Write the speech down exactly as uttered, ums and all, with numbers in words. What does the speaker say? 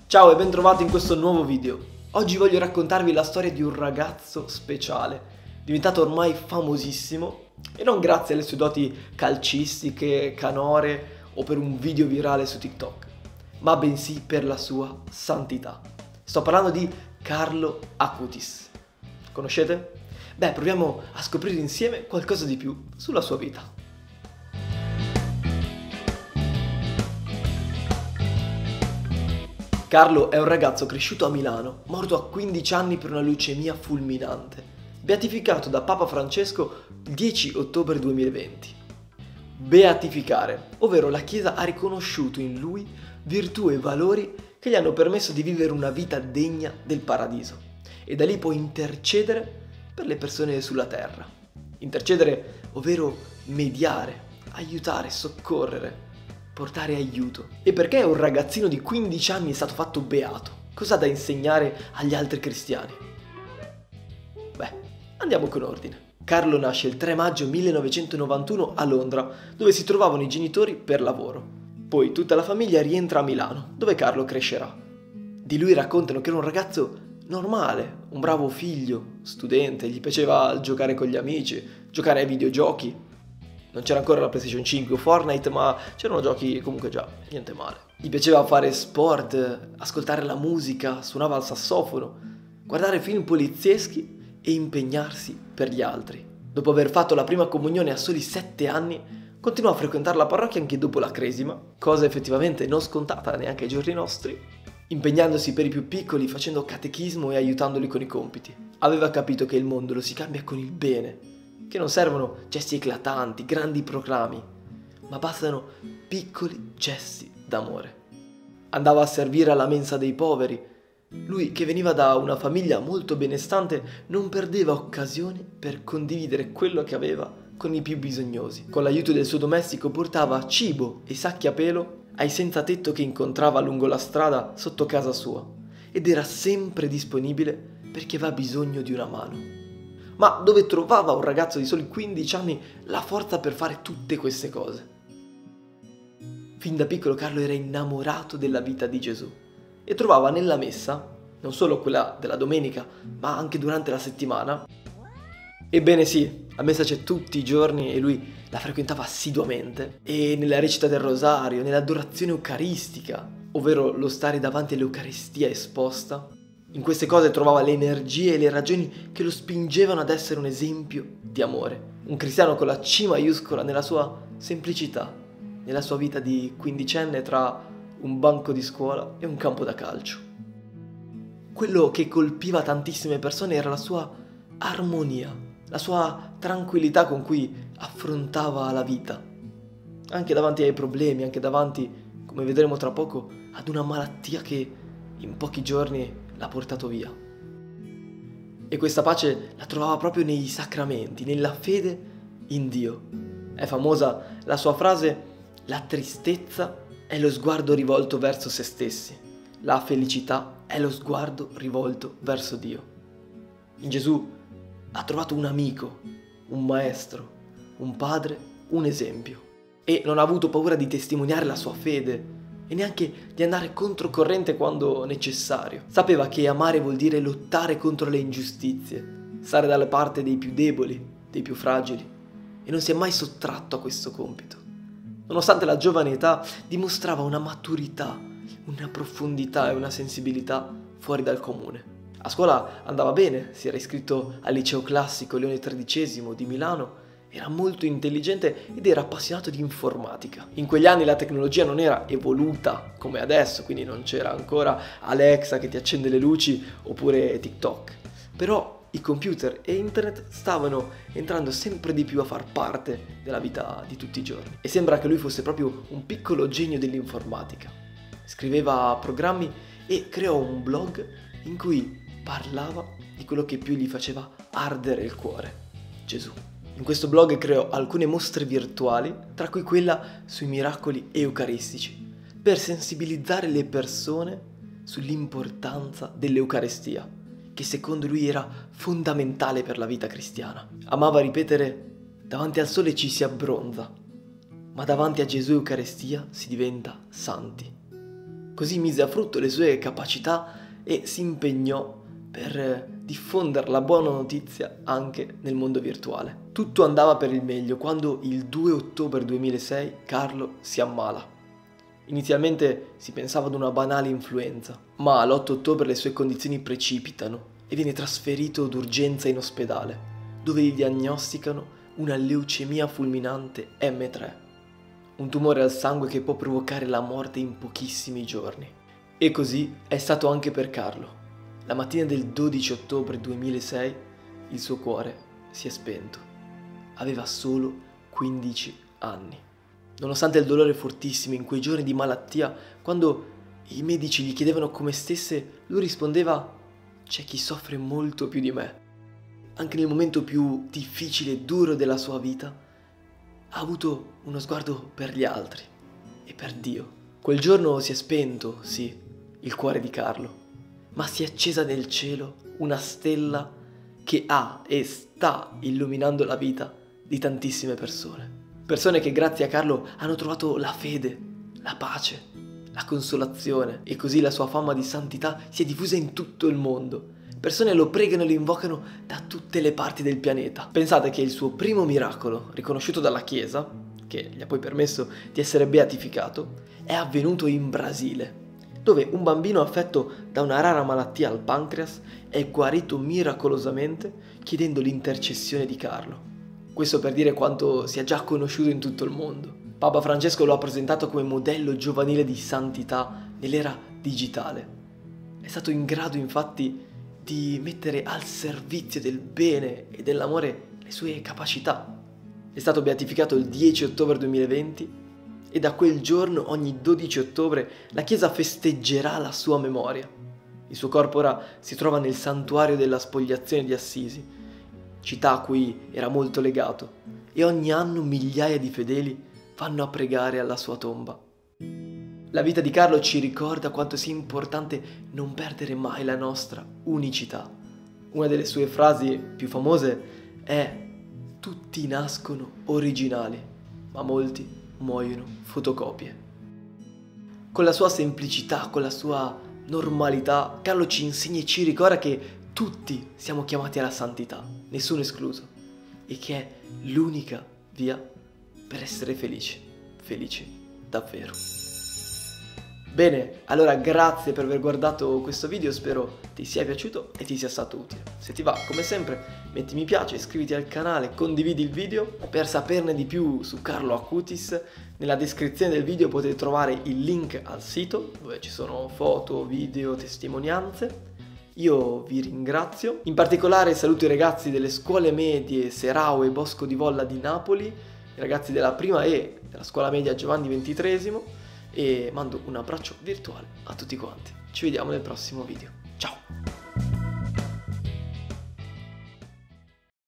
Ciao e bentrovati in questo nuovo video. Oggi voglio raccontarvi la storia di un ragazzo speciale, diventato ormai famosissimo, e non grazie alle sue doti calcistiche, canore o per un video virale su TikTok, ma bensì per la sua santità. Sto parlando di Carlo Acutis. Conoscete? Beh, proviamo a scoprire insieme qualcosa di più sulla sua vita. Carlo è un ragazzo cresciuto a Milano, morto a quindici anni per una leucemia fulminante, beatificato da Papa Francesco il dieci ottobre duemilaventi. Beatificare, ovvero la Chiesa ha riconosciuto in lui virtù e valori che gli hanno permesso di vivere una vita degna del paradiso, e da lì può intercedere per le persone sulla terra. Intercedere, ovvero mediare, aiutare, soccorrere, portare aiuto. E perché un ragazzino di quindici anni è stato fatto beato? Cosa ha da insegnare agli altri cristiani? Beh, andiamo con ordine. Carlo nasce il tre maggio millenovecentonovantuno a Londra, dove si trovavano i genitori per lavoro. Poi tutta la famiglia rientra a Milano, dove Carlo crescerà. Di lui raccontano che era un ragazzo normale, un bravo figlio, studente, gli piaceva giocare con gli amici, giocare ai videogiochi. Non c'era ancora la PlayStation cinque o Fortnite, ma c'erano giochi comunque già, niente male. Gli piaceva fare sport, ascoltare la musica, suonava il sassofono, guardare film polizieschi e impegnarsi per gli altri. Dopo aver fatto la prima comunione a soli sette anni, continuò a frequentare la parrocchia anche dopo la cresima, cosa effettivamente non scontata neanche ai giorni nostri, impegnandosi per i più piccoli, facendo catechismo e aiutandoli con i compiti. Aveva capito che il mondo lo si cambia con il bene, che non servono gesti eclatanti, grandi proclami, ma bastano piccoli gesti d'amore. Andava a servire alla mensa dei poveri. Lui, che veniva da una famiglia molto benestante, non perdeva occasioni per condividere quello che aveva con i più bisognosi. Con l'aiuto del suo domestico portava cibo e sacchi a pelo ai senza tetto che incontrava lungo la strada sotto casa sua, ed era sempre disponibile per chi aveva bisogno di una mano. Ma dove trovava un ragazzo di soli quindici anni la forza per fare tutte queste cose? Fin da piccolo Carlo era innamorato della vita di Gesù e trovava nella messa, non solo quella della domenica, ma anche durante la settimana. Ebbene sì, la messa c'è tutti i giorni e lui la frequentava assiduamente, e nella recita del rosario, nell'adorazione eucaristica, ovvero lo stare davanti all'Eucaristia esposta. In queste cose trovava le energie e le ragioni che lo spingevano ad essere un esempio di amore. Un cristiano con la C maiuscola nella sua semplicità, nella sua vita di quindicenne tra un banco di scuola e un campo da calcio. Quello che colpiva tantissime persone era la sua armonia, la sua tranquillità con cui affrontava la vita, anche davanti ai problemi, anche davanti, come vedremo tra poco, ad una malattia che in pochi giorni l'ha portato via. E questa pace la trovava proprio nei sacramenti, nella fede in Dio. È famosa la sua frase: la tristezza è lo sguardo rivolto verso se stessi, la felicità è lo sguardo rivolto verso Dio. In Gesù ha trovato un amico, un maestro, un padre, un esempio, e non ha avuto paura di testimoniare la sua fede e neanche di andare controcorrente quando necessario. Sapeva che amare vuol dire lottare contro le ingiustizie, stare dalla parte dei più deboli, dei più fragili, e non si è mai sottratto a questo compito. Nonostante la giovane età, dimostrava una maturità, una profondità e una sensibilità fuori dal comune. A scuola andava bene, si era iscritto al liceo classico Leone tredicesimo di Milano, era molto intelligente ed era appassionato di informatica. In quegli anni la tecnologia non era evoluta come adesso, quindi non c'era ancora Alexa che ti accende le luci oppure TikTok. Però i computer e internet stavano entrando sempre di più a far parte della vita di tutti i giorni. E sembra che lui fosse proprio un piccolo genio dell'informatica. Scriveva programmi e creò un blog in cui parlava di quello che più gli faceva ardere il cuore: Gesù. In questo blog creò alcune mostre virtuali, tra cui quella sui miracoli eucaristici, per sensibilizzare le persone sull'importanza dell'Eucaristia, che secondo lui era fondamentale per la vita cristiana. Amava ripetere: davanti al sole ci si abbronza, ma davanti a Gesù Eucaristia si diventa santi. Così mise a frutto le sue capacità e si impegnò per diffondere la buona notizia anche nel mondo virtuale. Tutto andava per il meglio quando il due ottobre duemilasei Carlo si ammala. Inizialmente si pensava ad una banale influenza, ma l'otto ottobre le sue condizioni precipitano e viene trasferito d'urgenza in ospedale, dove gli diagnosticano una leucemia fulminante emme tre, un tumore al sangue che può provocare la morte in pochissimi giorni. E così è stato anche per Carlo. La mattina del dodici ottobre duemilasei il suo cuore si è spento. Aveva solo quindici anni. Nonostante il dolore fortissimo in quei giorni di malattia, quando i medici gli chiedevano come stesse, lui rispondeva: c'è chi soffre molto più di me. Anche nel momento più difficile e duro della sua vita, ha avuto uno sguardo per gli altri e per Dio. Quel giorno si è spento, sì, il cuore di Carlo, ma si è accesa nel cielo una stella che ha e sta illuminando la vita di tantissime persone. Persone che grazie a Carlo hanno trovato la fede, la pace, la consolazione, e così la sua fama di santità si è diffusa in tutto il mondo. Persone lo pregano e lo invocano da tutte le parti del pianeta. Pensate che il suo primo miracolo, riconosciuto dalla Chiesa, che gli ha poi permesso di essere beatificato, è avvenuto in Brasile, dove un bambino affetto da una rara malattia al pancreas è guarito miracolosamente chiedendo l'intercessione di Carlo. Questo per dire quanto sia già conosciuto in tutto il mondo. Papa Francesco lo ha presentato come modello giovanile di santità nell'era digitale. È stato in grado infatti di mettere al servizio del bene e dell'amore le sue capacità. È stato beatificato il dieci ottobre duemilaventi e da quel giorno ogni dodici ottobre la Chiesa festeggerà la sua memoria. Il suo corpo ora si trova nel santuario della Spogliazione di Assisi, città a cui era molto legato, e ogni anno migliaia di fedeli vanno a pregare alla sua tomba. La vita di Carlo ci ricorda quanto sia importante non perdere mai la nostra unicità. Una delle sue frasi più famose è: tutti nascono originali, ma molti muoiono fotocopie. Con la sua semplicità, con la sua normalità, Carlo ci insegna e ci ricorda che tutti siamo chiamati alla santità, nessuno escluso, e che è l'unica via per essere felici, felici davvero. Bene, allora grazie per aver guardato questo video, spero ti sia piaciuto e ti sia stato utile. Se ti va, come sempre, metti mi piace, iscriviti al canale, condividi il video. Per saperne di più su Carlo Acutis, nella descrizione del video potete trovare il link al sito, dove ci sono foto, video, testimonianze. Io vi ringrazio, in particolare saluto i ragazzi delle scuole medie Serao e Bosco di Volla di Napoli, i ragazzi della prima E della scuola media Giovanni ventitreesimo, e mando un abbraccio virtuale a tutti quanti. Ci vediamo nel prossimo video.